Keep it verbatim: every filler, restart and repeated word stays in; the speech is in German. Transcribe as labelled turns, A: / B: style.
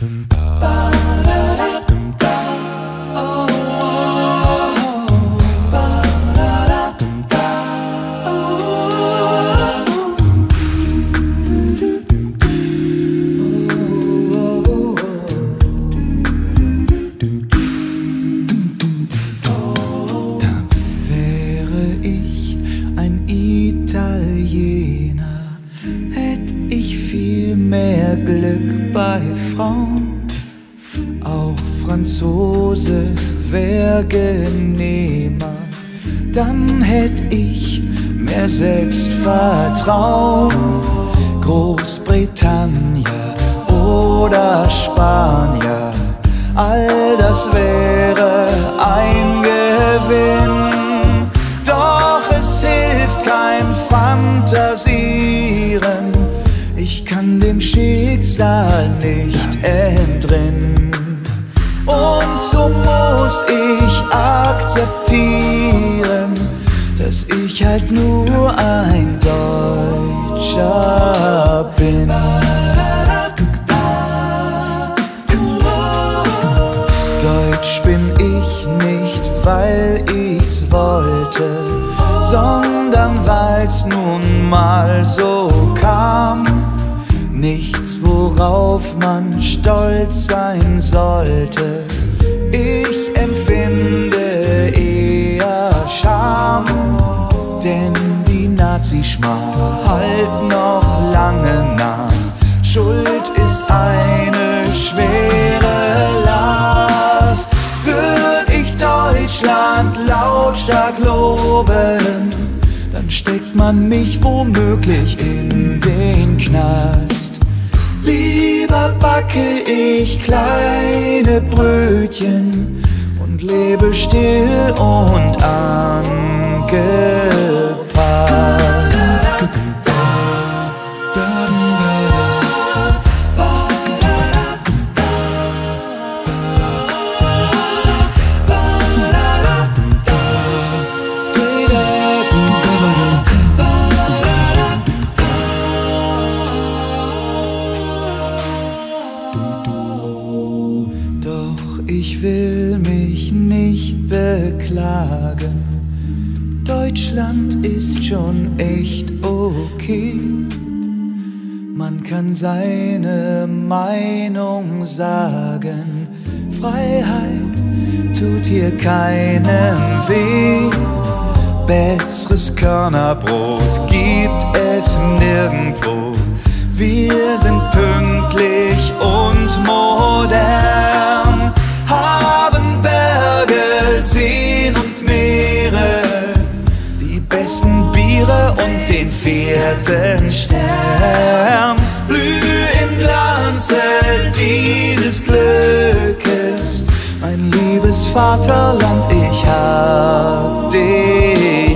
A: Mehr Glück bei Frauen, auch Franzose wär genehmer, dann hätt ich mehr Selbstvertrauen. Großbritannien oder Spanier, all das wäre ein Gewinn. Doch es hilft kein Fantasieren, ich kann dem Schicksal nicht entrinnen. Und so muss ich akzeptieren, dass ich halt nur ein Deutscher bin. Deutsch bin ich nicht, weil ich's wollte, sondern weil's nun mal so kam. Nichts, worauf man stolz sein sollte. Ich empfinde eher Scham, denn die Nazischmach halt noch lange nach. Schuld ist eine schwere Last. Würd ich Deutschland lautstark loben, dann steckt man mich womöglich in den Knast. Lieber backe ich kleine Brötchen und lebe still und angepasst. Ich will mich nicht beklagen, Deutschland ist schon echt okay. Man kann seine Meinung sagen, Freiheit tut hier keinem weh. Besseres Körnerbrot gibt es nirgendwo. Wir sind pünktlich und modern, haben Berge, Seen und Meere, die besten Biere und den vierten Stern. Blüh im Glanze dieses Glückes, mein liebes Vaterland, ich hab dich